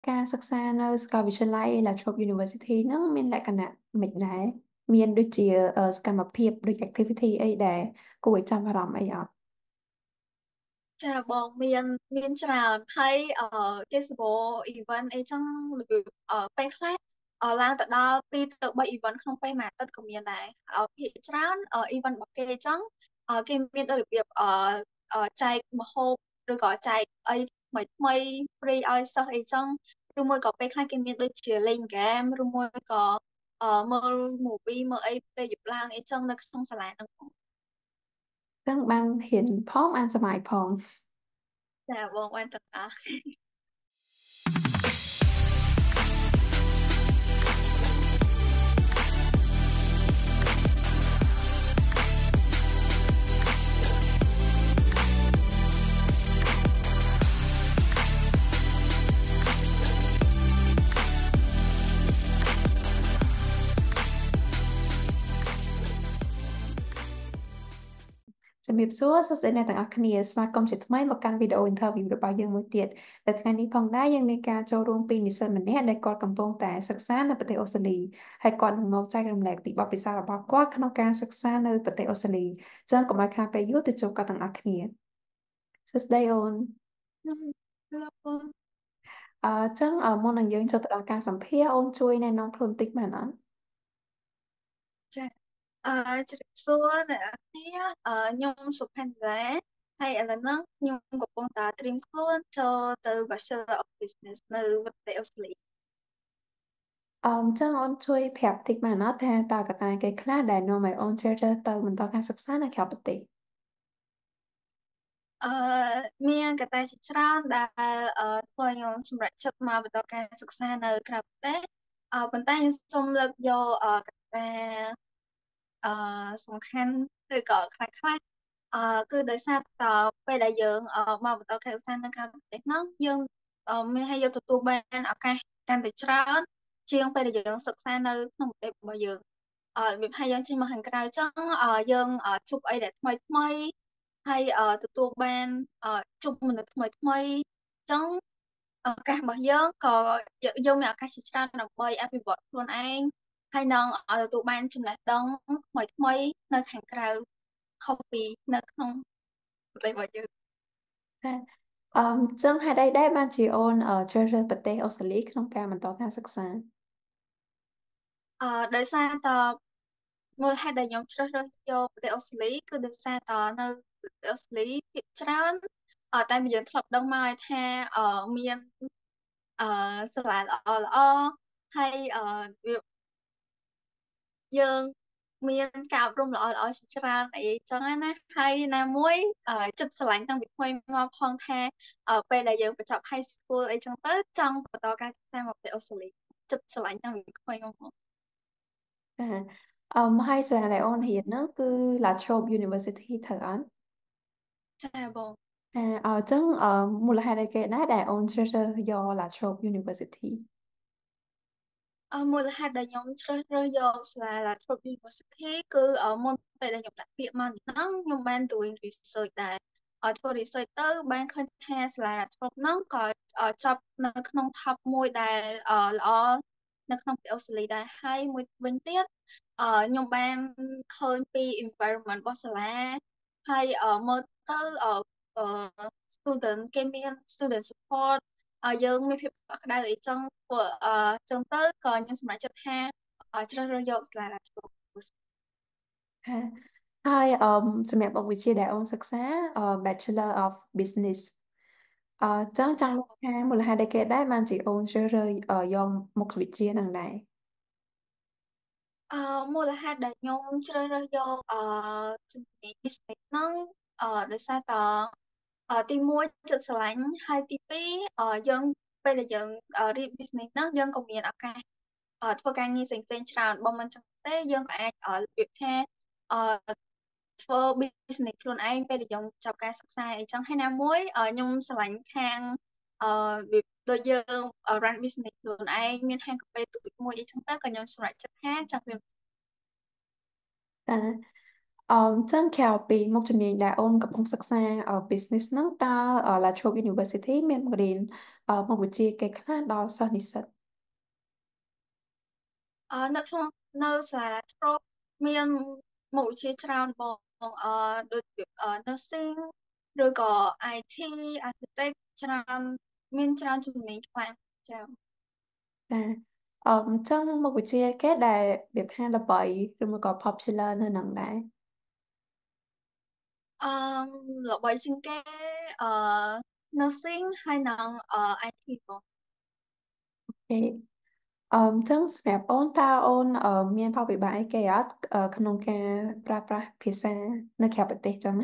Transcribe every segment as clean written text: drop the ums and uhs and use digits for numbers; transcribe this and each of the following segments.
ការសិក្សានៅសាកលវិទ្យាល័យ Latrobe University ហ្នឹងមានលក្ខណៈមិនដែរមានដូចជាសកម្មភាពដូច activity អីដែលគួរឲ្យចាប់អារម្មណ៍អីអត់ចាបងមានច្រើនហើយគេសម្បូរ event អីចឹងរបៀបពេលខ្លះឡើងទៅដល់2ទៅ3 event ក្នុងពេលមួយអាទិត្យក៏មានដែរភាគច្រើន event របស់គេអញ្ចឹងគេមានដូចរបៀបចែកម្ហូបឬក៏ចែកអីថ្មីថ្មី free ឲ្យសិស្សអីចឹងឬមួយក៏ពេលខ្លះគេមានដូចជាលេង game ឬមួយក៏មើល movie មើលអីពេលយប់ឡើងអីចឹងនៅក្នុងសាលាហ្នឹងផងចឹងបានហ៊ានផងអានសម័យផងចាបងបានទាំងអស់ជំរាបសួរសួស្តីអ្នកទាំងអស់គ្នាស្វាគមន៍ជាថ្មីមកកាន់វីដេអូ interview របស់យើងមួយទៀតតែថ្ងៃនេះផងដែរយើងមានការចូលរួមពីនិស្សិតម្នាក់ដែលគាត់កំពុងតែសិក្សានៅប្រទេសអូស្ត្រាលីហើយគាត់នឹងមកចែករំលែកពីបទពិសោធន៍របស់គាត់ក្នុងការសិក្សានៅប្រទេសអូស្ត្រាលីចឹងកុំឲ្យខាតពេលយូរទៅជួបគាត់ទាំងអស់គ្នាសួស្តីអូនអឺចឹងមុននឹងយើងចូលទៅដល់ការសម្ភាសន៍អូនជួយណែនាំខ្លួនបន្តិចបានអត់ចាអឺជំរាបសួរអ្នកនរគ្នាខ្ញុំសុផាន់ឡាហើយឥឡូវហ្នឹងខ្ញុំកំពុងតែត្រៀមខ្លួនចូលទៅ Bachelor of Business នៅប្រទេសអូស្ត្រាលីចឹងអូនជួយប្រាប់បន្តិចបានអត់ថាតើកត្តាគេខ្លះដែលនាំឲ្យអូនជ្រើសរើសទៅបន្តការសិក្សានៅក្រៅប្រទេសអឺមានកត្តាជាច្រើនដែលធ្វើឲ្យខ្ញុំសម្រេចចិត្តមកបន្តការសិក្សានៅក្រៅប្រទេសប៉ុន្តែខ្ញុំសូមលើកយកកត្តាអឺសំខាន់ឬក៏ខ្លះគឺដោយសារតពេលដែលយើងមកបន្តការសិក្សានៅក្រៅប្រទេសហ្នឹងយើងមានឲ្យយើងទទួលបានឱកាសកាន់តែច្រើនជាងពេលដែលយើងសិក្សានៅក្នុងប្រទេសរបស់យើងរបៀបថាយើងចេញមកខាងក្រៅចឹងយើងជួបអីដែលថ្មីថ្មីហើយទទួលបានជួបមនុស្សថ្មីថ្មីចឹងឱកាសរបស់យើងក៏យើងមានឱកាសជាច្រើនដើម្បីអភិវឌ្ឍខ្លួនឯងហើយនឹងទទួលបានចំណេះដឹងថ្មីថ្មីនៅខាងក្រៅខុសពីនៅក្នុងប្រទេសរបស់យើងចាចឹងហេតុអីដែរបានជាអូនជ្រើសរើសប្រទេសអូស្ត្រាលីក្នុងការបន្តការសិក្សាដោយសារតមូលហេតុដែលខ្ញុំជ្រើសរើសយកប្រទេសអូស្ត្រាលីគឺដោយសារតនៅប្រទេសអូស្ត្រាលីភាគច្រើនតែយើងធ្លាប់ដឹងមកហើយថាមានអឺសាលាល្អល្អហើយវាយើងមានការអប់រំល្អល្អជាច្រើនអីចឹងណាហើយណាមួយចិត្តស្រឡាញ់តាំងពីក្មេងមកផងថាពេលដែលយើងបញ្ចប់ high school អីចឹងទៅចង់បន្តការសិក្សាមកប្រទេសអូស្ត្រាលីចិត្តស្រឡាញ់តាំងពីក្មេងមកផងចាហើយសាលាដែលអូនរៀនហ្នឹងគឺ La Trobe University ត្រូវអត់ចាបងចាចឹងមូលហេតុអីគេដែរដែលអូនជ្រើសរើសយក La Trobe University មូលហេតុដែលខ្ញុំជ្រើសរើសយកសាលា Latrobe University គឺមុនពេលដែលខ្ញុំដាក់ពាក្យមកនេះហ្នឹងខ្ញុំបានទៅ research ដែរធ្វើ research ទៅបានឃើញថាសាលា Latrobe ហ្នឹងក៏ចប់នៅក្នុង top មួយដែលល្អនៅក្នុងប្រទេសអូស្ត្រាលីដែរហើយមួយវិញទៀតខ្ញុំបានឃើញពី environment របស់សាលាហើយមើលទៅអឺ student គេមាន student support យើងមានភាពកក់ក្ដៅអីចឹងព្រោះចឹងទៅក៏ខ្ញុំសម្រេចចិត្តថាជ្រើសរើសយកសាលារដ្ឋាភិបាលចាហើយសម្រាប់មុខវិជ្ជាដែលអូនសិក្សាBachelor of Business ចឹងចង់ដឹងថាមូលហេតុអីគេដែរបានជាអូនជ្រើសរើសយកមុខវិជ្ជាហ្នឹងដែរអឺមូលហេតុដែលខ្ញុំជ្រើសរើសយកជំនាញ business ហ្នឹងដោយសារតទីមួយចិត្តស្រឡាញ់ហើយទីពីរយើងពេលដែលយើងរៀន business ហ្នឹងយើងក៏មានឱកាសធ្វើការងារផ្សេងៗច្រើនបើមិនចឹងទេយើងក៏អាចរបៀបថាអឺធ្វើ business ខ្លួនឯងពេលដែលយើងចប់ការសិក្សាអីចឹងហើយណាមួយខ្ញុំស្រឡាញ់ខាងរបៀបដូចយើង run business ខ្លួនឯងមានហាងកាហ្វេទូចមួយអីចឹងទៅក៏ខ្ញុំសម្រេចចិត្តថាចង់រៀនចាចឹងក្រៅពីមុខជំនាញដែលអូនកំពុងសិក្សាbusiness ហ្នឹងតើLa Trobe University មានបង្រៀនមុខវិជ្ជាគេខ្លះដល់សិស្សនិស្សិតនៅក្នុងនៅសាលាទ្រពមានមុខវិជ្ជាច្រើនបងដូចជាnursing ឬក៏ IT architect ច្រើនមានច្រើនជំនាញខ្លាំងចា៎ចាចឹងមុខវិជ្ជាគេដែលវាថាល្បីឬមកក៏ popular នៅនឹងដែរអឺល្បីជាងគេអឺ nursing ហើយនិងIT បងគេចឹងសម្រាប់អូនតើអូនមានផលវិបាកអីគេអត់ក្នុងការប្រើប្រាស់ភាសានៅក្រៅប្រទេសចឹងណា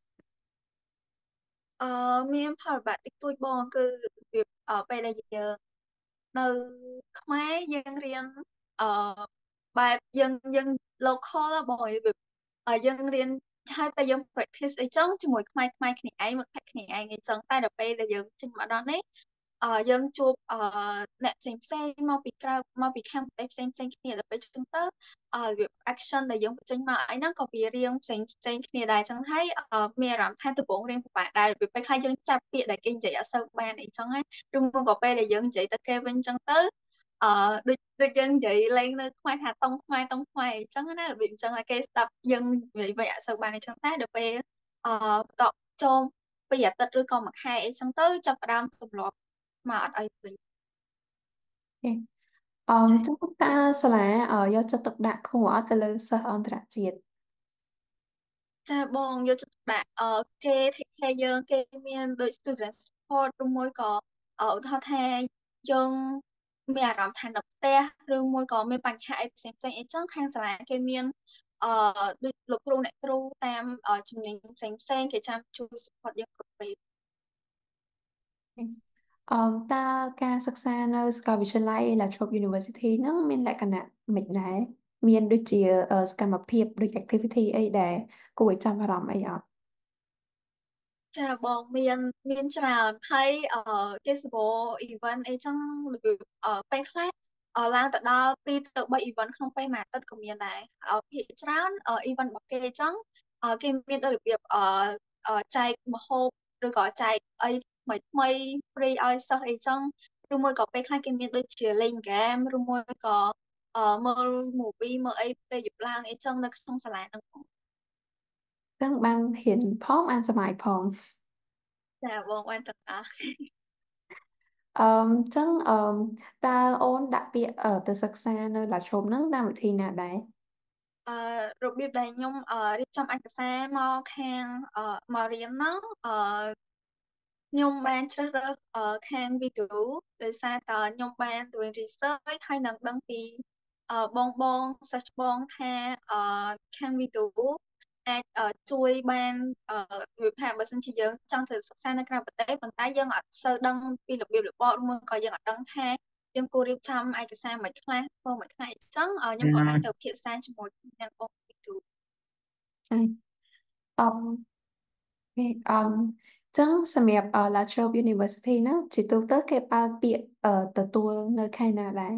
អឺមានផលវិបាកតិចតួចបងគឺវាពេលដែលយើងនៅខ្មែរយើងរៀនអឺបែបយើង local áបងយើងរៀនហើយពេលយើង practice អីចឹងជាមួយខ្មែរគ្នាឯងមកផាក់គ្នាឯងអីចឹងតែដល់ពេលដែលយើងចេញមកដល់នេះយើងជួបអ្នកផ្សេងមកពីក្រៅមកពីខាងប្រទេសផ្សេងគ្នាដល់ពេលចឹងទៅរបៀប action ដែលយើងបញ្ចេញមកអីហ្នឹងក៏វារៀងផ្សេងគ្នាដែរចឹងហើយមានអារម្មណ៍ថាដំបូងរៀងពិបាកដែររបៀបពេលខ្លះយើងចាប់ពាក្យដែលគេនិយាយអត់សូវបានអីចឹងហើយឬមកក៏ពេលដែលយើងនិយាយទៅគេវិញចឹងទៅអឺដូចយើងនិយាយលេងនៅខ្មែរថាតុងខ្មែរអីចឹងណារបៀបអញ្ចឹងឲ្យគេស្ដាប់យើងនិយាយវិញអត់សូវបានអីចឹងតែដល់ពេលបន្ទាប់ចូល2 អាទិត្យឬក៏មួយខែអីចឹងទៅចាប់ផ្ដើមទម្លាប់មកអត់អីវិញអូខេចឹងចា៎តើសាលាយកចិត្តទុកដាក់ខ្ពស់អត់ទៅលើសិស្សអន្តរជាតិចាបងយកចិត្តទុកដាក់គេ take care យើងគេមានដូច student support ឬមួយក៏ឧទាហរណ៍ថាយើងមានអារម្មណ៍ថានៅផ្ទះឬមួយក៏មានបញ្ហាអីផ្សេងអីចឹងខាងសាលាគេមានអឺដូចលោកគ្រូអ្នកគ្រូតាមជំនាញផ្សេងគេចាំជួយ support យើងគ្រប់ពេលតើការសិក្សានៅសាកលវិទ្យាល័យ La Trobe University ហ្នឹងមានលក្ខណៈមិនដែរមានដូចជាសកម្មភាពដូច activity អីដែលគួរឲ្យចាប់អារម្មណ៍អីអត់ចាបងមានច្រើនហើយគេសម្បូរ event អីចឹងរបៀបពេលខ្លះឡើងទៅដល់2 ទៅ 3 event ក្នុងពេលមួយអាទិត្យក៏មានដែរភាគច្រើន event របស់គេអញ្ចឹងគេមានដូចរបៀបចែកម្ហូបឬក៏ចែកអីថ្មី free ឲ្យសិស្សអីចឹងឬមួយក៏ពេលខ្លះគេមានដូចជាលេង game ឬមួយក៏មើល movie មើលអីពេលយប់ឡើងអីចឹងនៅក្នុងសាលាហ្នឹងផងចឹងបានហ៊ានផងបានសម័យផងចាបងបានទាំងអស់អឺចឹងតើអូនដាក់ពាក្យទៅសិក្សានៅ La Trobe ហ្នឹងតាមវិធីណាដែរអឺរបៀបដែលខ្ញុំរៀបចំឯកសារមកខាងមករៀនហ្នឹងខ្ញុំបានជ្រើសរើសខាងវីដេអូដោយសារតើខ្ញុំបានធ្វើ research ហើយនឹងដឹងពីបងសិស្សច្បងថាខាងវីដេអូអាចជួយបានវាថាបើសិនជាយើងចង់ទៅសិក្សានៅក្រៅប្រទេសប៉ុន្តែយើងអត់សូវដឹងពីរបៀបរបបឬមួយក៏យើងអត់ដឹងថាយើងគួររៀបចំឯកសារមិនខ្លះធ្វើមិនខ្លះអញ្ចឹងខ្ញុំក៏បានទៅពិភាក្សាជាមួយនឹងបងវីដេអូចាអឺអូខេចឹងសម្រាប់La Trobe University ហ្នឹងជាទូទៅគេបើកពាក្យទទួលនៅខែណាដែរ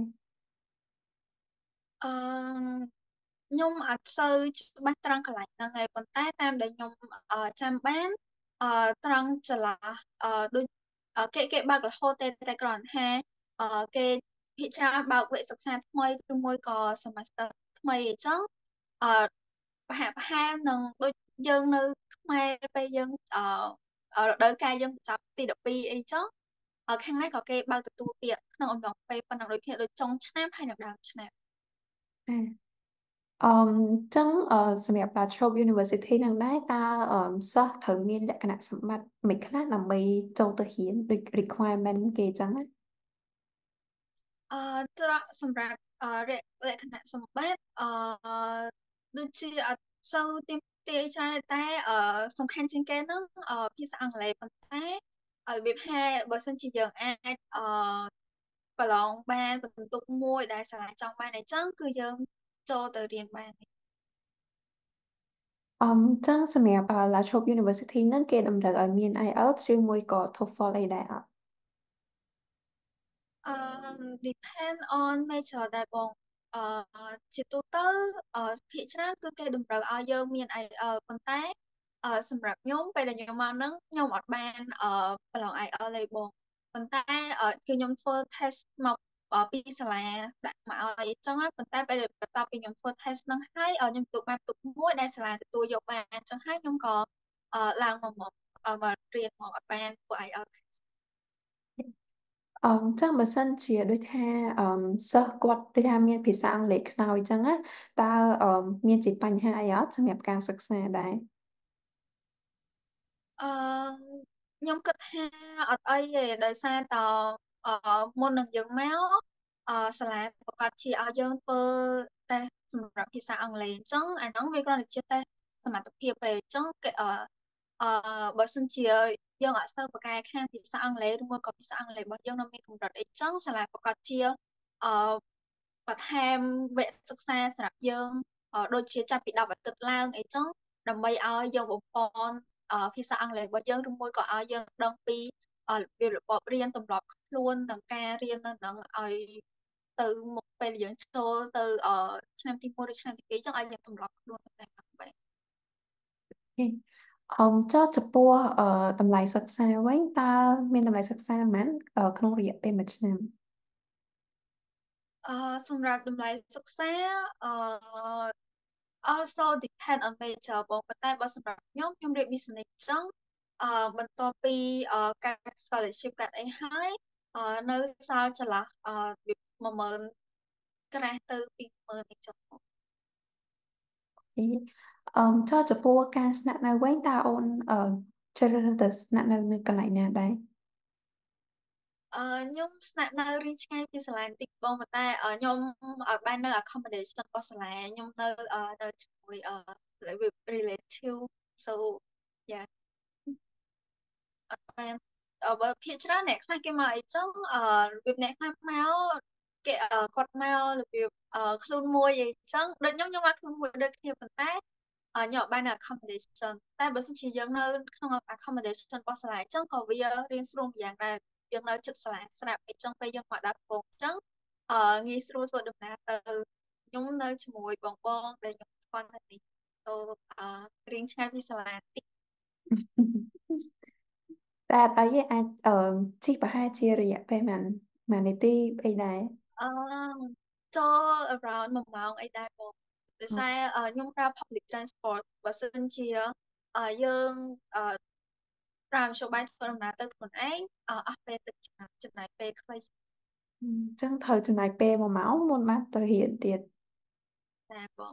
អឺខ្ញុំអត់សូវច្បាស់ត្រង់កន្លែងហ្នឹងឯងប៉ុន្តែតាមដែលខ្ញុំចាំបានត្រង់ចន្លោះដូចគេបើករហូតតែគ្រាន់ថាគេភាគច្រើនបើកវគ្គសិក្សាថ្មីឬមួយក៏ semester ថ្មីអញ្ចឹងអឺប្រហែលនឹងដូចយើងនៅខ្មែរពេលយើងរដូវកាលយើងបញ្ចប់ទី12អីចឹងខាងនេះក៏គេបើកទទួលពាក្យក្នុងអំឡុងពេលប៉ុណ្ណឹងដូចគ្នាដូចចុងឆ្នាំហើយនិងដើមឆ្នាំចាអឺចឹងសម្រាប់ La Trobe University នឹងដែរតើសិស្សត្រូវមានលក្ខណៈសម្បត្តិមិនខ្លះដើម្បីចូលទៅរៀនដូច requirement គេចឹងណាអឺត្រកសម្រាប់លក្ខណៈសម្បត្តិដូចជាអត់សូវទាមទារច្រើនតែសំខាន់ជាងគេហ្នឹងភាសាអង់គ្លេសប៉ុន្តែរបៀបថាបើសិនជាយើងអាចប្រឡងបានបន្ទុកមួយដែលសាលាចង់បានអញ្ចឹងគឺយើងចូលទៅរៀនបានអចឹងសម្រាប់La Trobe University ហ្នឹងគេតម្រូវឲ្យមាន IELTS ឬមួយក៏ TOEFL អីដែរអត់អឺ depend on major ដែរបងជាទូទៅភាគច្រើនគឺគេតម្រូវឲ្យយើងមាន IELTS ប៉ុន្តែសម្រាប់ខ្ញុំពេលដែលខ្ញុំមកហ្នឹងខ្ញុំអត់បានប្រឡង IELTS ទេបងប៉ុន្តែគឺខ្ញុំធ្វើ test មកពីសាលាដាក់មកឲ្យអញ្ចឹងហើយប៉ុន្តែពេលដែលបន្ទាប់ពីខ្ញុំធ្វើ test ហ្នឹងហើយខ្ញុំទទួលបានទុកមួយដែលសាលាទទួលយកបានអញ្ចឹងហើយខ្ញុំក៏ឡើងមករៀនមកអត់បានធ្វើ IELTS ចឹងបើសិនជាដូចថាសិស្សគាត់ដូចថាមានភាសាអង់គ្លេសខ្សោយចឹងណាតើមានជាបញ្ហាអីអត់សម្រាប់ការសិក្សាដែរអឺខ្ញុំគិតថាអត់អីទេដោយសារតអឺមុននឹងយើងមកសាលាប្រកាសជាឲ្យយើងធ្វើតេស្តសម្រាប់ភាសាអង់គ្លេសអញ្ចឹងអាហ្នឹងវាគ្រាន់តែជាតេស្តសមត្ថភាពទេអញ្ចឹងគេអឺបើសិនជាយើងអត់សូវប្រកែកខាងភាសាអង់គ្លេសឬមួយក៏ភាសាអង់គ្លេសរបស់យើងនៅមានកម្រិតអីចឹងសាលាប្រកាសជាអឺបន្ថែមវគ្គសិក្សាសម្រាប់យើងដូចជាចាប់ពី10អាទិត្យឡើងអីចឹងដើម្បីឲ្យយើងបំពន់ភាសាអង់គ្លេសរបស់យើងឬមួយក៏ឲ្យយើងដឹងពីរបៀបរបបរៀនទម្លាប់ខ្លួនទាំងការរៀននៅនឹងឲ្យទៅមុខពេលយើងចូលទៅឆ្នាំទី1ឬឆ្នាំទី2ចឹងឲ្យយើងទម្លាប់ខ្លួនទៅតាមហ្នឹងបែបចុះចំពោះតម្លៃសិក្សាវិញតើមានតម្លៃសិក្សាប៉ុន្មានក្នុងរយៈពេលមួយឆ្នាំសម្រាប់តម្លៃសិក្សាអឺ also depend on major បងប៉ុន្តែបើសម្រាប់ខ្ញុំរៀន business អញ្ចឹងបន្ទាប់ពីការ scholarship កាត់អីហើយនៅសល់ចន្លោះវា10000ក្រាស់ទៅ20000អីចឹងបងចុះចំពោះការស្នាក់នៅវិញតើអូនជ្រើសរើសទៅស្នាក់នៅកន្លែងណាដែរខ្ញុំស្នាក់នៅរៀងឆ្ងាយពីសាលាបន្តិចបងប៉ុន្តែខ្ញុំអត់បាននៅ accommodation របស់សាលាខ្ញុំនៅជាមួយrelative so yeah អត់បានបើភាគច្រើនអ្នកខ្លះគេមកអីចឹងរបៀបអ្នកខ្លះមកគេគាត់មករបៀបខ្លួនមួយអីចឹងដូចខ្ញុំមកខ្លួនមួយដូចគ្នាប៉ុន្តែខ្ញុំអត់បាននៅ accommodation តែបើសិនជាយើងនៅក្នុង accommodation របស់សាលាអញ្ចឹងក៏វារៀងស្រួលម្យ៉ាងដែរយើងនៅជិតសាលាស្រាប់អីចឹងពេលយើងមកដល់កំពង់អញ្ចឹងងាយស្រួលធ្វើដំណើរទៅខ្ញុំនៅជាមួយបងដែលខ្ញុំស្គាល់នៅនេះទៅរៀងឆ្ងាយពីសាលាតិចតែអត់អីទេអាចជិះប្រហែលជារយៈពេលប៉ុន្មាននាទីអីដែរចូល around 1 ម៉ោងអីដែរបងដោយសារខ្ញុំប្រើ public transport បើសិនជាយើងប្រើមធ្យោបាយធ្វើដំណើរទៅខ្លួនឯងអស់ពេលទឹកចំណាយពេលខ្លីអញ្ចឹងត្រូវចំណាយពេល1 ម៉ោងមុនបានទៅរៀនទៀតដែរបង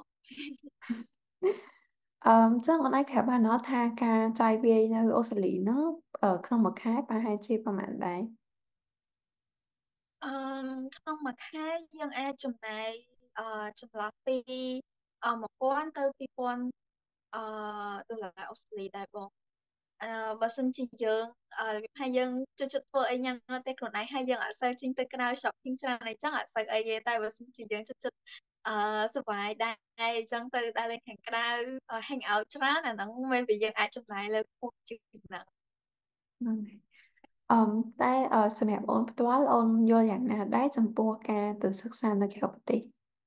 អញ្ចឹងអូនអាចប្រាប់បានអត់ថាការចាយវាយនៅអូស្ត្រាលីហ្នឹងក្នុងមួយខែប្រហែលជាប្រហែលដែរអឺក្នុងមួយខែយើងអាចចំណាយចន្លោះពី1000ទៅ2000ដុល្លារអូស្ត្រាលីដែរបងអឺបើសិនជាយើងរបៀបថាយើងជួយធ្វើអីញ៉ាំនៅតែខ្លួនឯងហើយយើងអត់សូវចេញទៅក្រៅ shopping ច្រើនអីចឹងអត់សូវអីទេតែបើសិនជាយើងជួយសុបាយដែរអញ្ចឹងទៅដើរលេងខាងក្រៅ hang out ច្រើនអាហ្នឹង maybe យើងអាចចំណាយលើខ្ពស់ជាងហ្នឹងហ្នឹងហើយអឺតែសម្រាប់អូនផ្ទាល់អូនយល់យ៉ាងណាដែរចំពោះការទៅសិក្សានៅក្រៅប្រទេស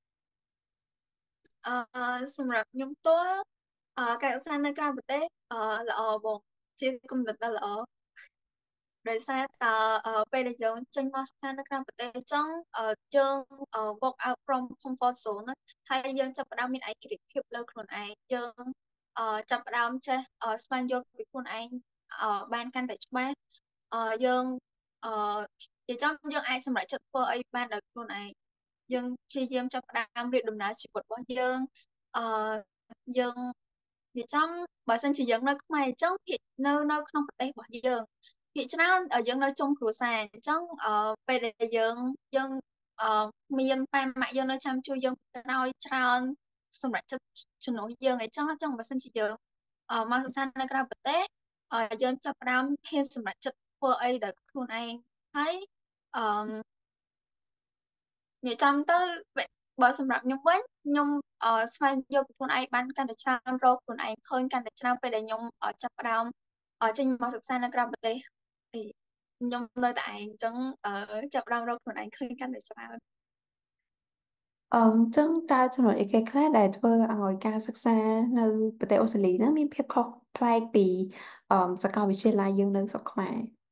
អសម្រាប់ខ្ញុំផ្ទាល់ការសិក្សានៅក្រៅប្រទេសល្អបងជាគំនិតដ៏ល្អ ដោយសារតើពេលដែលយើងចេញមកសិក្សានៅក្រៅប្រទេសអញ្ចឹងយើង walk out from comfort zone ណាហើយយើងចាប់ផ្ដើមមានឯករាជ្យភាពលើខ្លួនឯងយើងចាប់ផ្ដើមចេះស្វែងយល់ពីខ្លួនឯងបានកាន់តែច្បាស់យើងអឺជាចំយើងអាចសម្រេចចិត្តធ្វើអីបានដោយខ្លួនឯងយើងព្យាយាមចាប់ផ្ដើមរៀបដំណើរជីវិតរបស់យើងអឺយើងនិយាយចំបើសិនជាយើងនៅខ្មែរអញ្ចឹងភាគនៅក្នុងប្រទេសរបស់យើងភាគច្រើនយើងនៅចុងគ្រួសារអញ្ចឹងពេលដែលយើងមានប៉ាម៉ាក់យើងនៅចាំជួយយើងក្រោយច្រើនសម្រាប់ចិត្តជំនួសយើងអីចឹងបើសិនជាយើងមកសិក្សានៅក្រៅប្រទេសយើងចាប់ផ្ដើមហ៊ានសម្រេចចិត្តធ្វើអីដោយខ្លួនឯងហើយអឺនិយាយចំទៅបើសម្រាប់ខ្ញុំវិញខ្ញុំស្វែងយល់ពីខ្លួនឯងបានកាន់តែច្រើនរកខ្លួនឯងឃើញកាន់តែច្រើនពេលដែលខ្ញុំចាប់ផ្ដើមចេញមកសិក្សានៅក្រៅប្រទេសអីខ្ញុំនៅតែឯងអញ្ចឹងចាប់ផ្ដើមរកខ្លួនឯងឃើញកាន់តែច្រើនចឹងតើចំណុចអីគេខ្លះដែលធ្វើឲ្យការសិក្សានៅប្រទេសអូស្ត្រាលីហ្នឹងមានភាពខុសប្លែកពីសាកលវិទ្យាល័យយើងនៅស្រុកខ្មែរ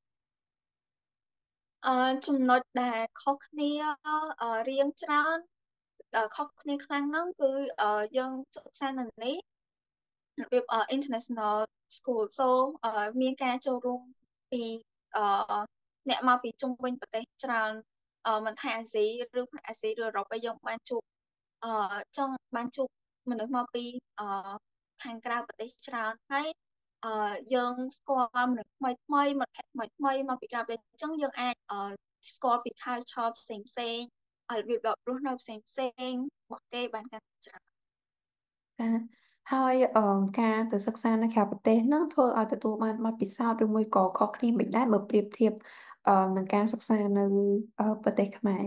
ចំណុចដែលខុសគ្នារៀងច្រើនខុសគ្នាខ្លាំងហ្នឹងគឺយើងសិក្សានៅនេះរបៀបinternational school so មានការចូលរួមពីអឺអ្នកមកពីជុំវិញប្រទេសច្រើនមិនថាអាស៊ីឬផ្នែកអាស៊ីឬអឺរ៉ុបឯងយើងបានជួបចង់បានជួបមនុស្សមកពីខាងក្រៅប្រទេសច្រើនហើយយើងស្គាល់មនុស្សថ្មីថ្មីមិត្តភក្តិថ្មីថ្មីមកពីក្រៅប្រទេសអញ្ចឹងយើងអាចស្គាល់ពី culture ផ្សេងផ្សេងរបៀបរស់នៅផ្សេងផ្សេងរបស់គេបានកាន់តែច្រើនចាហើយការទៅសិក្សានៅក្រៅប្រទេសហ្នឹងធ្វើឲ្យទទួលបានបទពិសោធន៍ឬមួយក៏ខុសគ្នាមិនដែរបើប្រៀបធៀបនឹងការសិក្សានៅប្រទេសខ្មែរ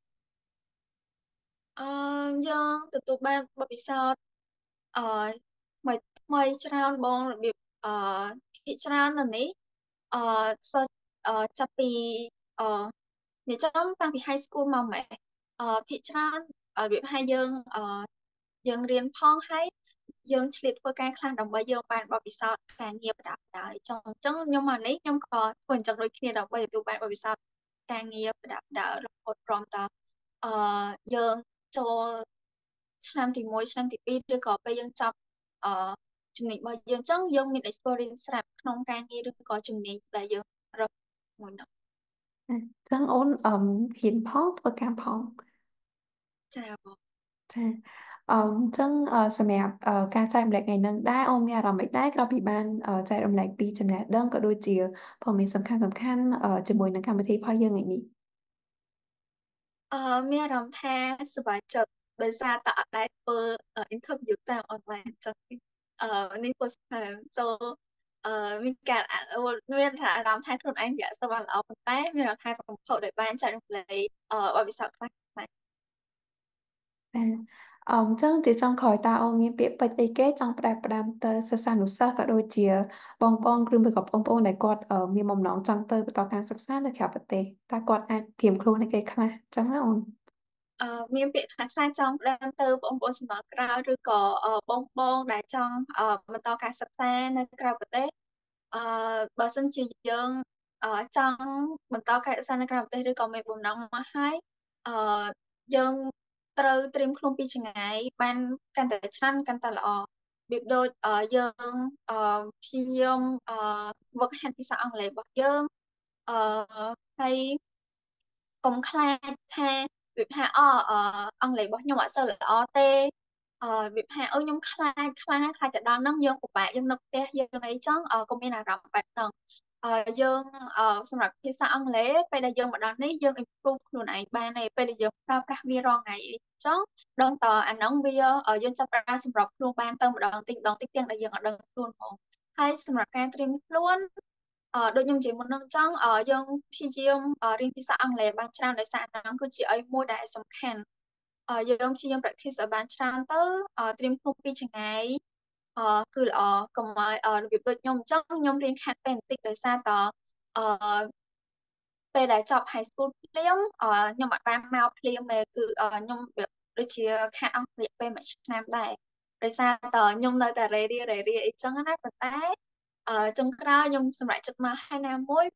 អឺយើងទទួលបានបទពិសោធន៍អឺថ្មីថ្មីច្រើនបងរបៀបភាគច្រើននៅនេះអឺសិស្សចាប់ពីអឺនិយាយចំតាំងពី high school មកម៉េះភាគច្រើនរបៀបថាយើងរៀនផងហើយយើងឆ្លៀតធ្វើការខ្លះដើម្បីយើងបានបទពិសោធន៍ការងារបដាបដាអញ្ចឹងខ្ញុំមកនេះខ្ញុំក៏ធ្វើអញ្ចឹងដូចគ្នាដើម្បីទទួលបានបទពិសោធន៍ការងារបដាបដារហូតព្រមតអឺយើងចូលឆ្នាំទី1ឆ្នាំទី2ឬក៏ពេលយើងចប់អឺជំនាញរបស់យើងអញ្ចឹងយើងមាន experience ស្រាប់ក្នុងការងារឬក៏ជំនាញដែលយើងរកមួយនោះអញ្ចឹងអូនហ៊ានផងធ្វើការផងចាបងចាអញ្ចឹងសម្រាប់ការចែករំលែកថ្ងៃហ្នឹងដែរអូនមានអារម្មណ៍មិនដែរក្រោយពីបានចែករំលែកពីចំណេះដឹងក៏ដូចជាព័ត៌មានសំខាន់ជាមួយនឹងកម្មវិធីរបស់យើងថ្ងៃនេះអឺមានអារម្មណ៍ថាសប្បាយចិត្តដោយសារតែអត់ដែលធ្វើinterview តាម online ចឹងនេះ first time so មានការមានថាអារម្មណ៍ថាខ្លួនឯងជាអសបានល្អប៉ុន្តែមានអារម្មណ៍ថារំភើបដែលបានចែករំលែកបទពិសោធន៍ខ្លះៗចាអញ្ចឹងជាចុងក្រោយតើអូនមានពាក្យពេចន៍អីគេចង់ផ្ដាំទៅសិស្សានុសិស្សក៏ដូចជាបងឬមួយក៏បងប្អូនដែលគាត់មានបំណងចង់ទៅបន្តការសិក្សានៅក្រៅប្រទេសតើគាត់អាចត្រៀមខ្លួនឲ្យគេខ្លះចឹងណាអូនមានពាក្យខ្លះៗចង់ផ្ដើមទៅបងប្អូនសំណល់ក្រោយឬក៏បងដែលចង់បន្តការសិក្សានៅក្រៅប្រទេសអឺបើសិនជាយើងចង់បន្តការសិក្សានៅក្រៅប្រទេសឬក៏មានបំណងមកហើយអឺយើងត្រូវត្រៀមខ្លួនពីចម្ងាយបានកាន់តែច្រើនកាន់តែល្អរបៀបដូចយើងព្យាយាមវឹកហាត់ភាសាអង់គ្លេសរបស់យើងអឺហើយកុំខ្លាចថាវាថាអង់គ្លេសរបស់ខ្ញុំអត់សូវល្អទេវាថាខ្ញុំខ្លាចទៅដល់ហ្នឹងយើងពិបាកយើងនៅផ្ទះយើងអីចឹងកុំមានអារម្មណ៍បែបហ្នឹងយើងសម្រាប់ភាសាអង់គ្លេសពេលដែលយើងមកដល់នេះយើង improve ខ្លួនឯងបានហើយពេលដែលយើងប្រើប្រាស់វារាល់ថ្ងៃអីចឹងដឹងតើអាហ្នឹងវាយើងចាប់ផ្ដើមសម្រាប់ខ្លួនបានទៅម្ដងតិចម្ដងតិចទាំងដែលយើងអត់ដឹងខ្លួនហ្មងហើយសម្រាប់ការត្រៀមខ្លួនដូចខ្ញុំនិយាយមុនហ្នឹងអញ្ចឹងយើងព្យាយាមរៀនភាសាអង់គ្លេសបានច្រើនដោយសារហ្នឹងគឺជាអីមួយដែលសំខាន់យើងព្យាយាម practice ឲ្យបានច្រើនទៅត្រៀមខ្លួនពីចម្ងាយគឺល្អកុំឲ្យរបៀបដូចខ្ញុំអញ្ចឹងខ្ញុំរៀនខាត់ពេលបន្តិចដោយសារតអឺពេលដែលចប់ high school ភ្លាមខ្ញុំអត់បានមកភ្លាមទេគឺខ្ញុំដូចជាខាត់អស់រយៈពេលមួយឆ្នាំដែរដោយសារតខ្ញុំនៅតែរេអីចឹងណាប៉ុន្តែចុងក្រោយខ្ញុំសម្រេចចិត្តមកហើយណាមួយ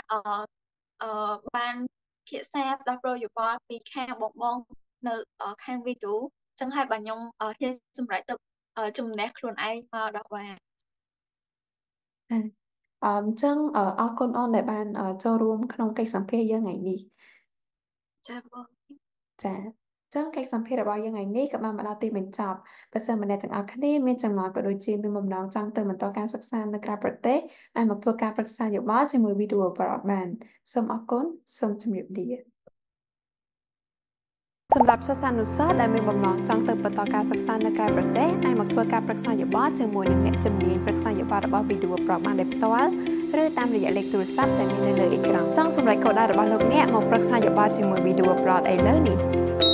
បានភាសាផ្ដោះប្រយោបល់ពីខាងបងនៅខាងវីទូចឹងហើយបើខ្ញុំហ៊ានសម្រេចទៅជំនះខ្លួនឯងមកដល់បានចាអញ្ចឹងអរគុណអូនដែលបានចូលរួមក្នុងកិច្ចសម្ភាសន៍យើងថ្ងៃនេះចាបងចាអញ្ចឹងកិច្ចសម្ភាសន៍របស់យើងថ្ងៃនេះក៏បានមកដល់ទីបញ្ចប់បើសិនម្នាក់ទាំងអស់គ្នាមានចម្ងល់ក៏ដូចជាមានបំណងចង់ទៅបន្តការសិក្សានៅក្រៅប្រទេសអាចមកធ្វើការប្រឹក្សាយោបល់ជាមួយវីដេអូប្រអប់បានសូមអរគុណសូមជម្រាបលាសម្រាប់សិស្សានុសិស្សដែលមានបំណងចង់ទៅបន្តការសិក្សានៅក្រៅប្រទេសអាចមកធ្វើការប្រឹក្សាយោបល់ជាមួយនឹងអ្នកជំនាញប្រឹក្សាយោបល់របស់វីដេអូប្រអប់បានដោយផ្ទាល់ឬតាមរយៈលេខទូរស័ព្ទដែលមាននៅលើអេក្រង់ចង់សម្រេចគោលដៅរបស់លោកអ្នកមកប្រឹក្សាយោបល់ជាមួយវីដេអូប្រអប់ឥឡូវនេះ